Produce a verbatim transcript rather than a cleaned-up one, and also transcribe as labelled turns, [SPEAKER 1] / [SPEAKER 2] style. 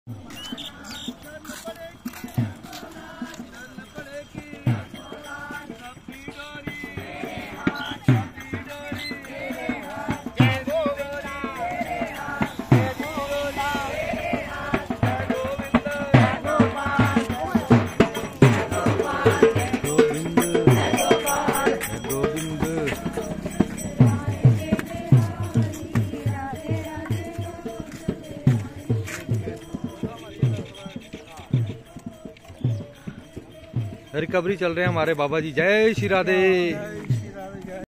[SPEAKER 1] Recovery चल रहे हैं हमारे बाबा जी। जय श्री राधे।